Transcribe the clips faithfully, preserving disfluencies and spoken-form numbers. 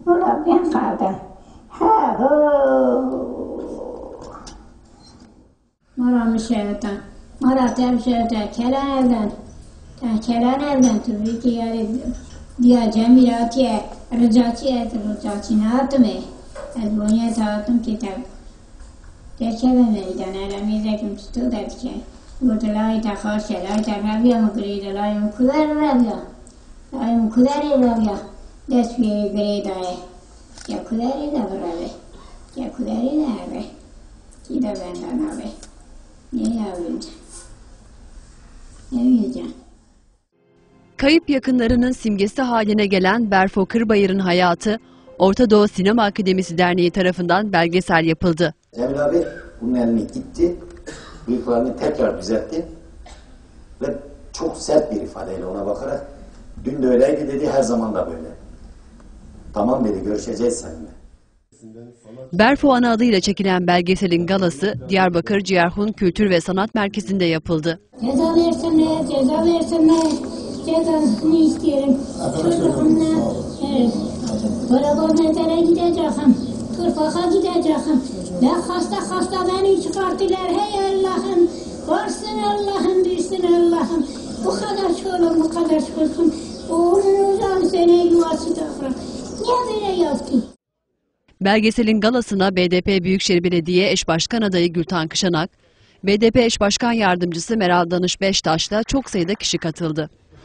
Valla ben kaldım. Ha ho. Moramış evden. Morat evde. Kelen evden. Kelen evden. Tabii ki yani diye Cemilatiye, Rıcatiye, Rıcatiye attım. Az bonya sağladım kitap. Derkebe meydan aramızdaki tutu derken. Ortalayı da karşılayı da rabia mı greyde, layı mı kudar rabia. Layı mı kudar rabia. Desfiye greyde. Ya kudar da brabe. Ya kudar da abi. Ki de benden abi. Ne yavrum? Ne yiyeceğim? Kayıp yakınlarının simgesi haline gelen Berfo Kırbayır'ın hayatı, Orta Doğu Sinema Akademisi Derneği tarafından belgesel yapıldı. Cemil abi bunun elini gitti, bıyıklarını tekrar düzeltti ve çok sert bir ifadeyle ona bakarak dün de öyleydi dedi, her zaman da böyle. Tamam dedi, görüşeceğiz seninle. Berfo ana adıyla çekilen belgeselin galası Diyarbakır Ciyerhun Kültür ve Sanat Merkezi'nde yapıldı. Ceza versinler, ceza versinler. Cezasını istiyorum. Çocuğumla evet. Barabaznetlere gideceğim. Kırpaka gideceğim. Ben hasta hasta beni çıkarttılar. Hey Allah'ım. Varsın Allah'ım, bilsin Allah'ım. Bu kadar çoğulum, bu kadar çoğulsun. Oğlun uzan sene yuvası da bırak. Niye böyle yaptı? Belgeselin galasına B D P Büyükşehir Belediye Eş Başkan adayı Gültan Kışanak, B D P Eş Başkan Yardımcısı Meral Danış Beştaş'la çok sayıda kişi katıldı.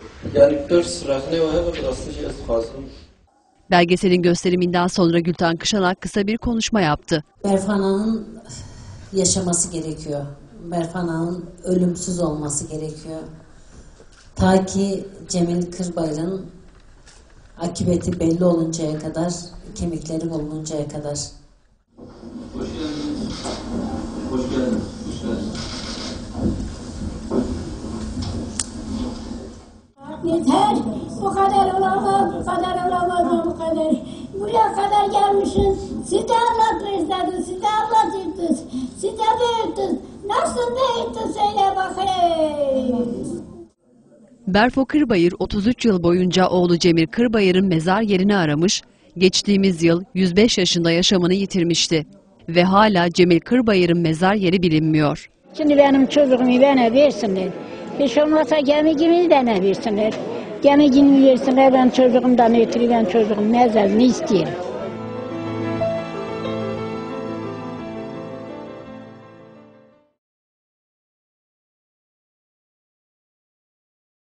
Belgeselin gösteriminden sonra Gültan Kışanak kısa bir konuşma yaptı. Berfana'nın yaşaması gerekiyor. Berfana'nın ölümsüz olması gerekiyor. Ta ki Cemil Kırbayır'ın akıbeti belli oluncaya kadar, kemikleri bulununcaya kadar. Hoş geldiniz. Hoş geldiniz. Hoş geldiniz. Yeter, bu kadar olamaz, bu kadar olamaz, bu kadar. Buraya kadar gelmişsin, siz de anlatmışsınız, siz de anlatırsınız, siz de büyüttünüz. Nasıl büyüttün söyle bakayım. Berfo Kırbayır otuz üç yıl boyunca oğlu Cemil Kırbayır'ın mezar yerini aramış, geçtiğimiz yıl yüz beş yaşında yaşamını yitirmişti. Ve hala Cemil Kırbayır'ın mezar yeri bilinmiyor. Şimdi benim çocuğumu bana versinler. Hiç olmazsa gemi gibi de ne versinler. Gemi gibi versinler, ben çocuğumdan ötürü ben çocuğum mezarını istiyorum.